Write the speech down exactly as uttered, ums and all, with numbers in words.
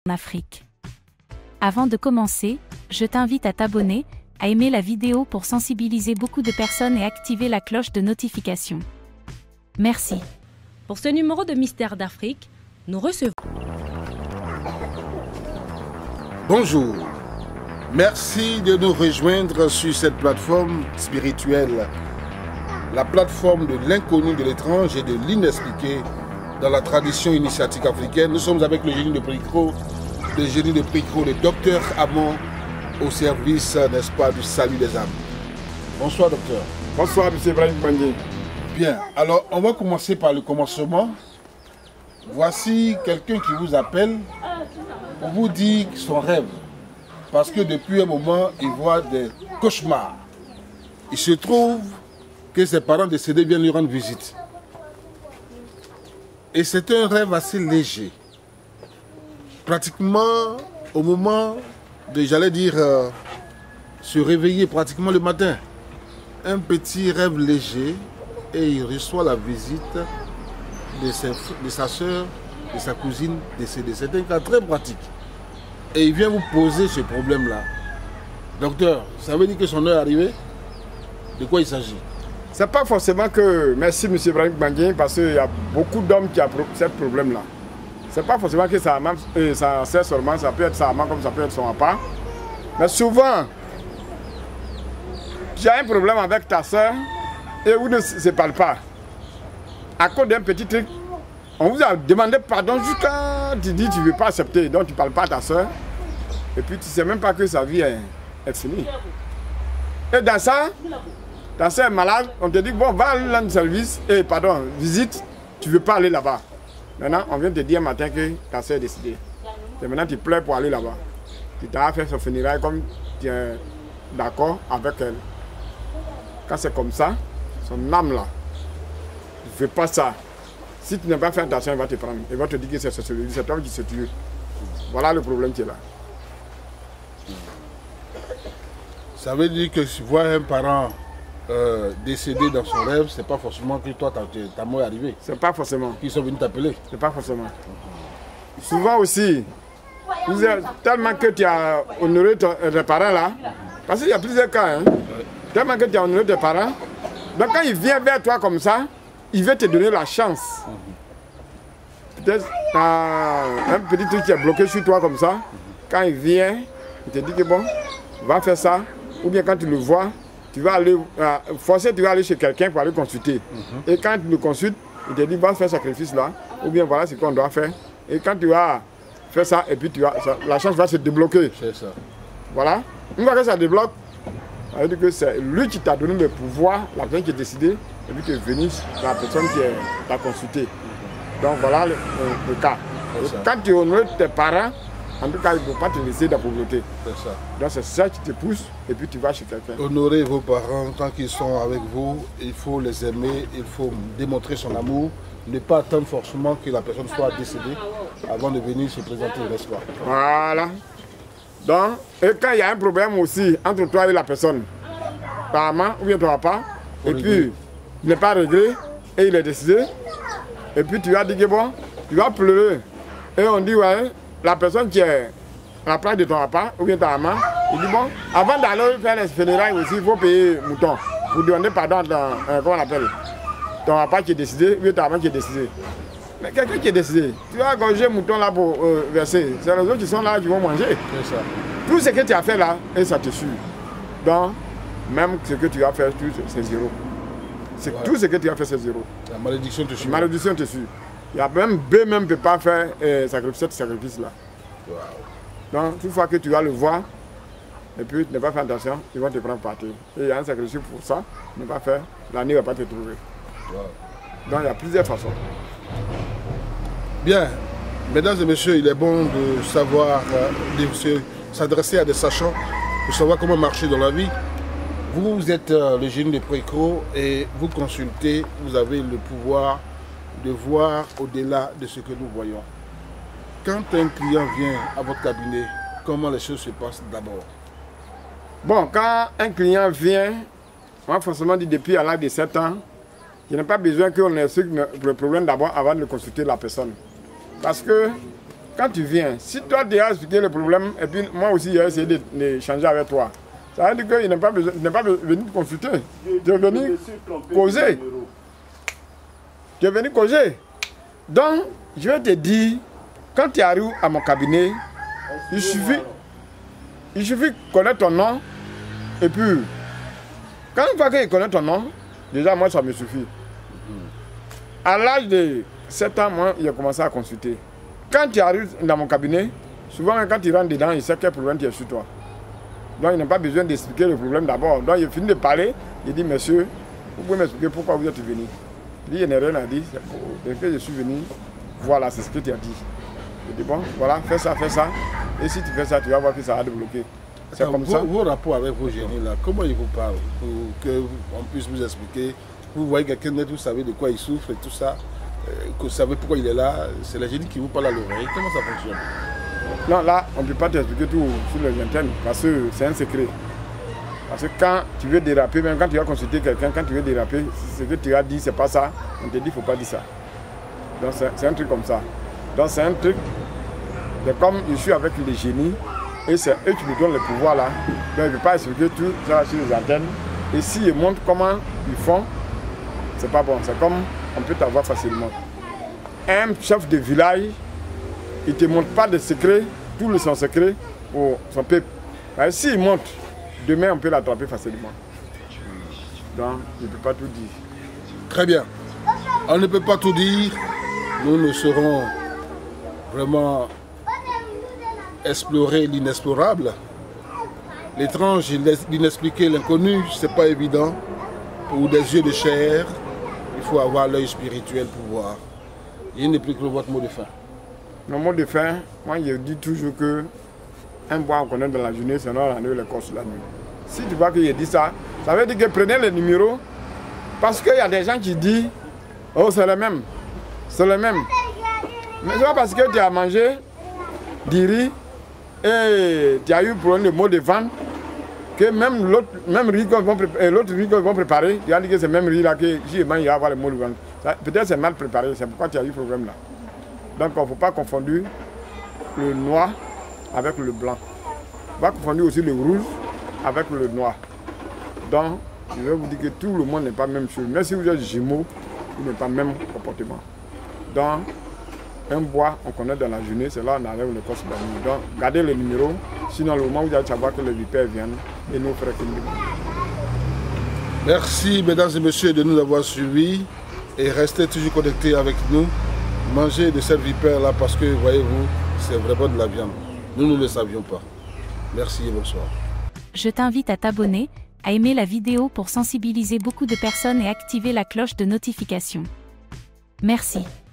Afrique. Avant de commencer, je t'invite à t'abonner, à aimer la vidéo pour sensibiliser beaucoup de personnes et activer la cloche de notification. Merci. Pour ce numéro de Mystère d'Afrique, nous recevons... Bonjour, merci de nous rejoindre sur cette plateforme spirituelle, la plateforme de l'inconnu, de l'étrange et de l'inexpliqué dans la tradition initiatique africaine. Nous sommes avec le génie de Pricro, le génie de Pricro, le docteur Amon, au service, n'est-ce pas, du salut des âmes. Bonsoir, docteur. Bonsoir, M. Ibrahim Bandé. Bien, alors on va commencer par le commencement. Voici quelqu'un qui vous appelle pour vous dire son rêve. Parce que depuis un moment, il voit des cauchemars. Il se trouve que ses parents décédés viennent lui rendre visite. Et c'est un rêve assez léger. Pratiquement au moment de, j'allais dire, euh, se réveiller pratiquement le matin. Un petit rêve léger et il reçoit la visite de, ses, de sa soeur, de sa cousine décédée. C'est un cas très pratique. Et il vient vous poser ce problème-là. Docteur, ça veut dire que son heure est arrivée? De quoi il s'agit? C'est pas forcément que... Merci M. Ibrahim Bandé, parce qu'il y a beaucoup d'hommes qui ont ce problème-là. C'est pas forcément que ça euh, ça sert seulement, ça peut être sa maman comme ça peut être son papa. Mais souvent, tu as un problème avec ta soeur et vous ne se parlez pas. À cause d'un petit truc, on vous a demandé pardon jusqu'à tu dis tu ne veux pas accepter, donc tu ne parles pas à ta soeur. Et puis tu ne sais même pas que sa vie est, est finie. Et dans ça, ta soeur est malade, on te dit bon, va aller rendre service, et pardon, visite, tu ne veux pas aller là-bas. Maintenant, on vient te dire matin que ta soeur est décédée. Et maintenant, tu pleures pour aller là-bas. Tu t'as fait son funérail comme tu es d'accord avec elle. Quand c'est comme ça, son âme là, ne fait pas ça. Si tu n'as pas fait attention, il va te prendre. Il va te dire que c'est celui, c'est toi qui se tue. Voilà le problème qui est là. Ça veut dire que si tu vois un parent euh, décédé dans son rêve, c'est pas forcément que toi, ta, ta mort est arrivée. C'est pas forcément. Qu'ils sont venus t'appeler. C'est pas forcément. Mm-hmm. Souvent aussi, tellement que tu as honoré tes parents là, parce qu'il y a plusieurs cas, hein, ouais. Tellement que tu as honoré tes parents, donc quand il vient vers toi comme ça, il veut te donner la chance. Mm-hmm. Peut-être tu as un petit truc qui est bloqué sur toi comme ça, mm-hmm. Quand il vient, il te dit que bon, va faire ça, ou bien quand tu le vois, tu vas aller, euh, forcer, tu vas aller chez quelqu'un pour aller consulter. Mm-hmm. Et quand tu le consultes, il te dit, va faire ce sacrifice là, ou bien voilà ce qu'on doit faire. Et quand tu vas faire ça, et puis tu vas, ça, la chance va se débloquer. C'est ça. Voilà. Une fois que ça débloque, ça veut dire que c'est lui qui t'a donné le pouvoir, la personne qui est décidée, et puis tu es venu, la personne qui t'a consulté. Mm-hmm. Donc voilà le, le, le cas. Quand tu honores tes parents, en tout cas, il ne faut pas te laisser de la pauvreté. C'est ça. Donc c'est ça qui te pousse et puis tu vas chez quelqu'un. Honorer vos parents tant qu'ils sont avec vous, il faut les aimer, il faut démontrer son amour, ne pas attendre forcément que la personne soit décédée avant de venir se présenter, n'est-ce pas? Voilà. Donc, et quand il y a un problème aussi entre toi et la personne, ta maman ou bien ton papa, et puis il n'est pas réglé et il est décédé, et puis tu vas dire que bon, tu vas pleurer. Et on dit ouais, la personne qui est à la place de ton papa ou bien ta maman, il dit bon, avant d'aller faire les funérailles aussi, il faut payer mouton. Pour demander pardon à ton, euh, comment on appelle, ton papa qui est décidé ou bien ta maman qui est décidée. Mais quelqu'un qui est décidé, tu vas gorger mouton là pour euh, verser. C'est les autres qui sont là qui vont manger. C'est ça. Tout ce que tu as fait là, et ça te suit. Donc, même ce que tu as fait, c'est zéro. C'est ouais. Tout ce que tu as fait, c'est zéro. La malédiction te suit. La malédiction te suit. Il y a même B même ne peut pas faire euh, sacrifice, ce sacrifice-là. Wow. Donc, toute fois que tu vas le voir, et puis tu n'as pas fait attention, ils vont te prendre partir. Et il y a un sacrifice pour ça, ne pas faire, l'année ne va pas te trouver. Wow. Donc, il y a plusieurs façons. Bien, mesdames et messieurs, il est bon de savoir, de s'adresser à des sachants, de savoir comment marcher dans la vie. Vous, vous êtes euh, le génie de Pricro et vous consultez, vous avez le pouvoir de voir au-delà de ce que nous voyons. Quand un client vient à votre cabinet, comment les choses se passent d'abord? Bon, quand un client vient, moi forcément dit depuis à l'âge de sept ans, je n'ai pas besoin qu'on explique le problème d'abord avant de consulter la personne. Parce que quand tu viens, si toi tu as expliqué le problème, et puis moi aussi j'ai essayé de, de changer avec toi, ça veut dire qu'il n'est pas, besoin, il n'est pas venu te consulter. Tu es venu causer. Tu es venu causer. Donc, je vais te dire, quand tu arrives à mon cabinet, il suffit, il suffit de connaître ton nom, et puis, quand une fois qu'il connaît ton nom, déjà moi ça me suffit. À l'âge de sept ans, moi, il a commencé à consulter. Quand tu arrives dans mon cabinet, souvent quand tu rentres dedans, il sait quel problème tu as sur toi. Donc il n'a pas besoin d'expliquer le problème d'abord. Donc il finit de parler, il dit, monsieur, vous pouvez m'expliquer pourquoi vous êtes venu. Il dit, il n'y a rien à dire, c'est que je suis venu, voilà, c'est ce que tu as dit. Je dis, bon, voilà, fais ça, fais ça. Et si tu fais ça, tu vas voir que ça va débloquer. C'est comme vos, ça. Vos rapports avec vos génies là, comment ils vous parlent pour qu'on puisse vous expliquer? Vous voyez quelqu'un d'autre, vous savez de quoi il souffre et tout ça, euh, que vous savez pourquoi il est là, c'est la génie qui vous parle à l'oreille. Comment ça fonctionne? Non, là, on ne peut pas t'expliquer tout sur les antennes parce que c'est un secret. Parce que quand tu veux déraper, même quand tu vas consulter quelqu'un, quand tu veux déraper, ce que tu as dit, c'est pas ça, on te dit, il ne faut pas dire ça. Donc c'est un truc comme ça. Donc c'est un truc, c'est comme je suis avec les génies, et c'est eux qui nous donnent le pouvoir là. Donc je ne peux pas expliquer tout ça sur les antennes. Et s'ils montrent comment ils font, c'est pas bon. C'est comme on peut t'avoir facilement. Un chef de village, il ne te montre pas de secret, tout le son secret pour son peuple. S'il montre, demain on peut l'attraper facilement. Donc je ne peux pas tout dire. Très bien. On ne peut pas tout dire. Nous ne serons vraiment explorer l'inexplorable. L'étrange, l'inexpliqué, l'inconnu, c'est pas évident. Pour des yeux de chair, il faut avoir l'œil spirituel pour voir. Il n'est plus que votre mot de fin. Mon mot de fin, moi je dis toujours que un bois on connaît dans la journée, c'est la nuit, le corps sur la nuit. Si tu vois que je dis ça, ça veut dire que prenez les numéros, parce qu'il y a des gens qui disent, oh c'est le même, c'est le même. Mais c'est pas parce que tu as mangé du riz et tu as eu problème de mot de vente, que même l'autre même riz qu'ils vont, vont, vont préparer, il a dit que c'est le même riz là que si il va y avoir le mot de vente. Peut-être c'est mal préparé, c'est pourquoi tu as eu ce problème là. Donc il ne faut pas confondre le noir avec le blanc. Il ne faut pas confondre aussi le rouge avec le noir. Donc je vais vous dire que tout le monde n'est pas même chose. Même si vous êtes jumeaux, il n'est pas le même comportement. Donc un bois, on connaît dans la journée, c'est là on enlève le corps sur la nuit. Donc gardez le numéro, sinon le moment où vous allez savoir que les vipères viennent et nous ferons qu'il. Merci mesdames et messieurs de nous avoir suivis et restez toujours connectés avec nous. Mangez de cette vipère là parce que voyez-vous, c'est vraiment de la viande. Nous ne le savions pas. Merci et bonsoir. Je t'invite à t'abonner, à aimer la vidéo pour sensibiliser beaucoup de personnes et activer la cloche de notification. Merci.